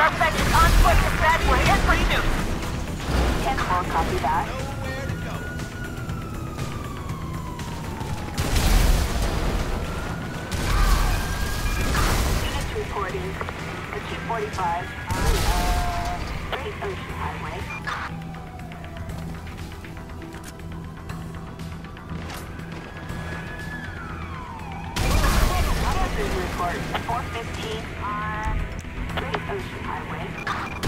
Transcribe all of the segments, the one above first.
Perfect. On foot, dispatch. We're in pursuit. 10-4, copy that. Nowhere to go. Units reporting a T-45 on Great Ocean Highway. Officers report a 415 on Great Ocean Highway.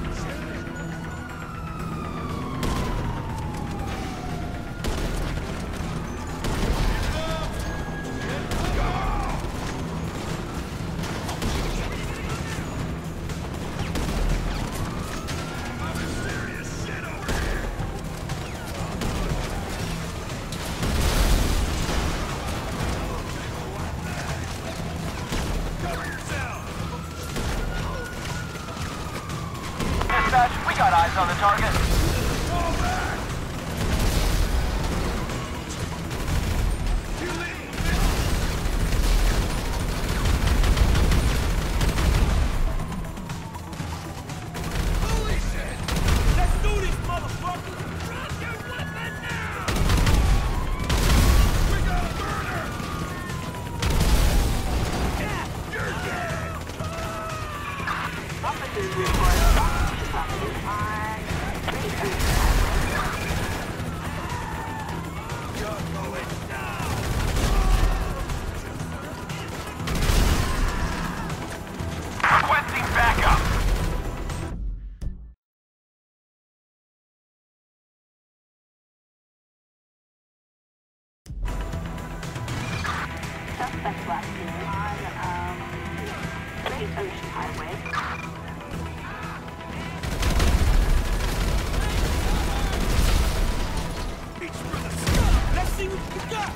We got eyes on the target. Fall back! Holy shit! Let's do this, motherfucker! Drop your weapon now! We got a burner! Yeah, you're dead! Officers report property on Great Ocean Highway. You're going down! Requesting backup. Suspect last seen on Great Ocean Highway. Reach for the sky! Let's see what you got!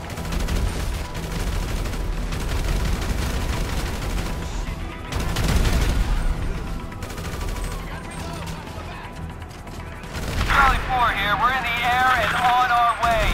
Charlie 4 here. We're in the air and on our way.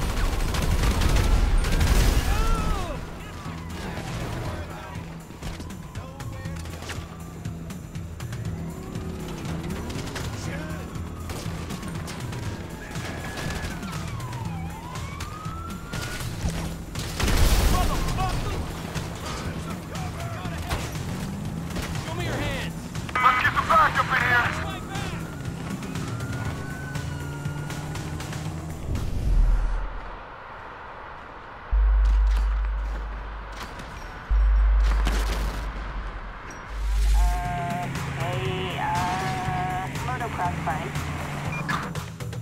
Show me your hands! Let's get some backup in here. Right back! Motocross fight.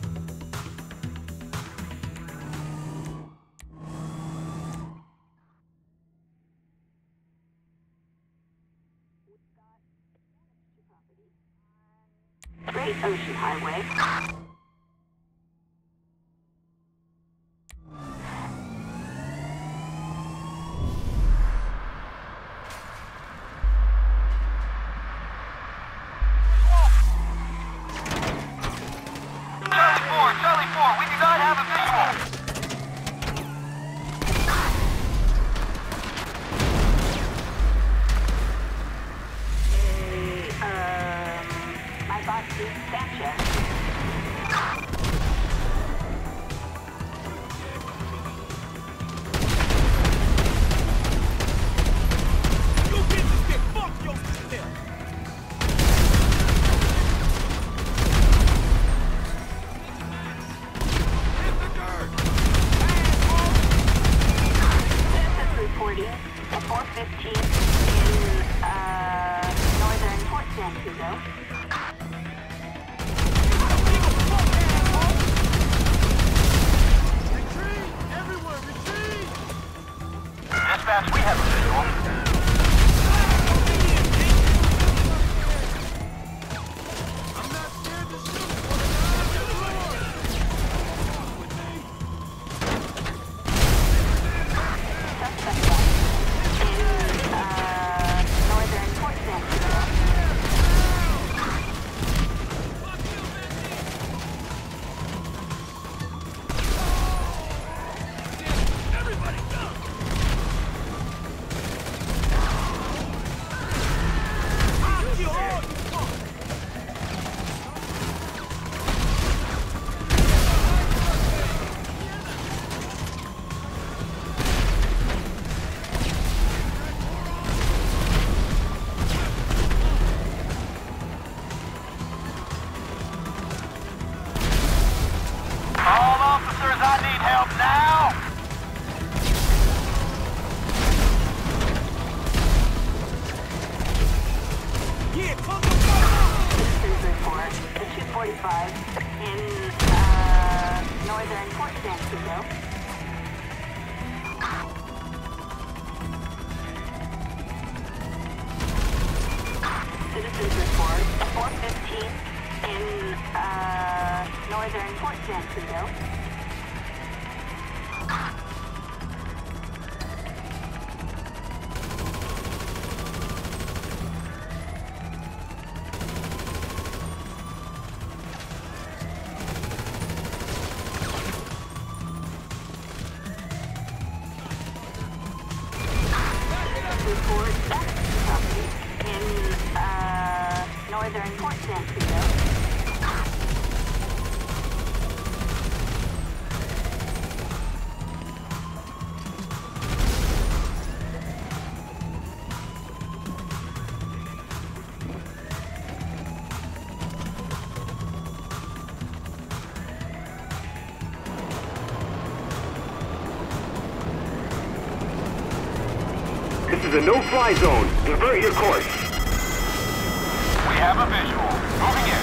Great Ocean Highway. Charlie 4, we do not have a visual. My boss is Sanchez. You get this shit! Fuck your shit! Hit the dirt! Citizens reporting a 415 in northern Port Santiago. Retreat! Everyone, retreat! Dispatch, we have a visual. I'm not scared to shoot! With me! Suspect in northern Port Santiago. Everybody go! 1045 in northern Fort San Diego. Citizens report 415 in northern Fort San Diego. Report property in northern Fort San Diego. This is a no-fly zone. Divert your course. We have a visual. Moving in.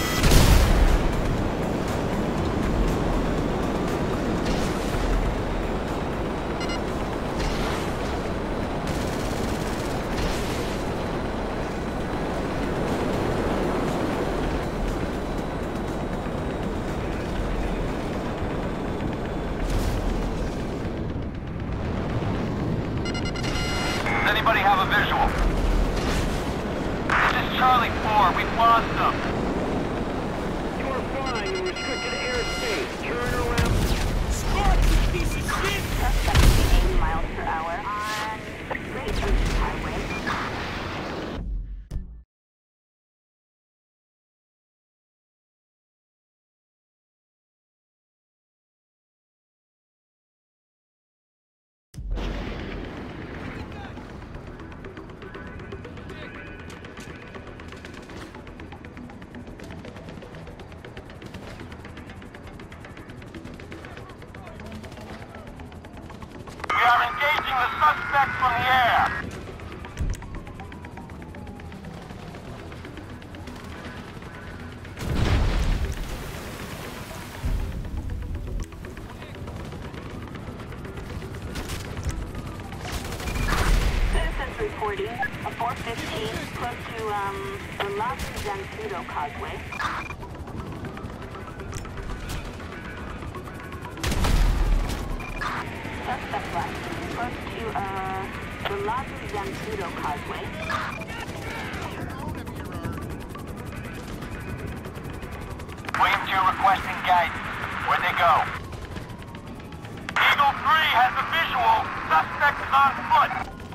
Does anybody have a visual? This is Charlie 4. We've lost them. You are flying in restricted airspace. Turn around. Spark, you piece of shit! Suspect 80 miles per hour on Great Ocean Highway. We are engaging the suspect from the air. Citizens reporting a 415 close to the Las Zancudo Causeway. Suspect left close to the Las Zancudo Causeway. William 2 requesting guidance. Where'd they go? Eagle 3 has a visual. Suspect is on foot.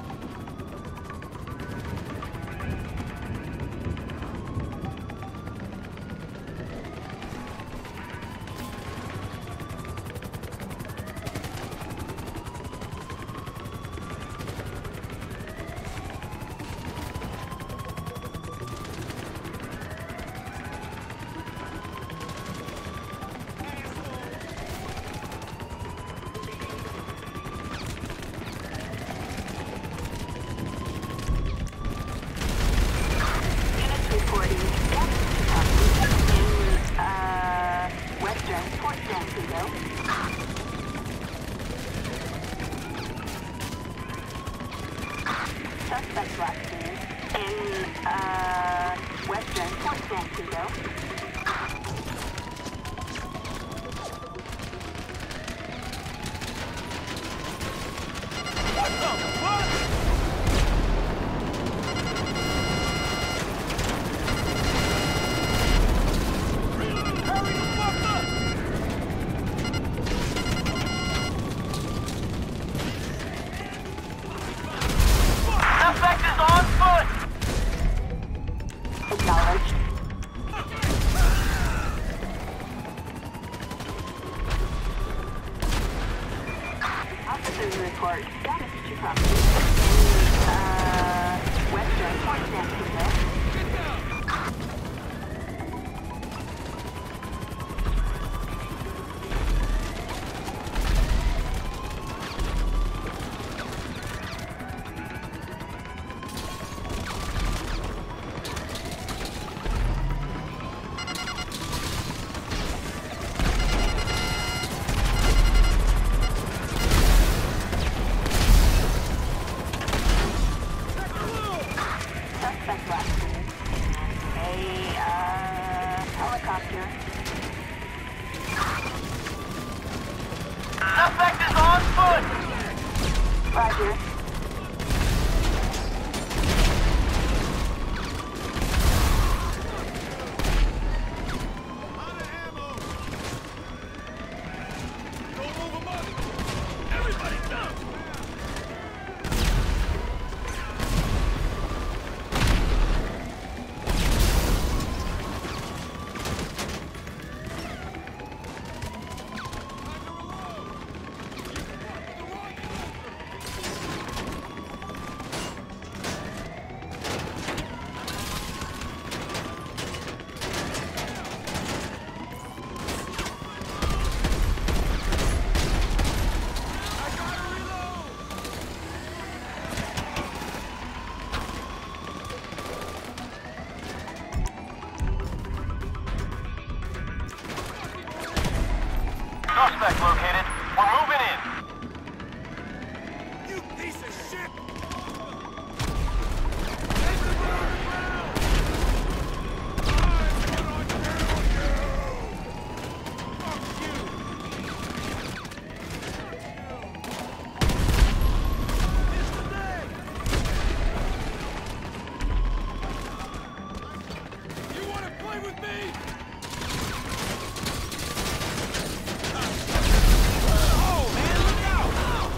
Suspect last seen in western Fort San Diego. What the fuck? Hurry the fuck up! Suspect is on foot. Acknowledged. Officers report status to property. Jackson. Helicopter. Suspect is on foot! Roger. Out of ammo! Don't move him up! Everybody down! Suspect located. We're moving in. You piece of shit! You want to play with me? Oh, man, look out!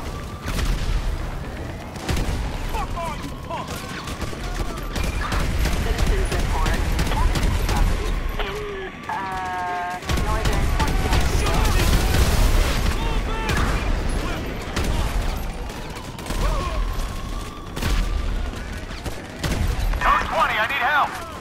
Fuck on, you punk! Citizens report. Property in, northern Fort Jacksonville. Code 20, I need help.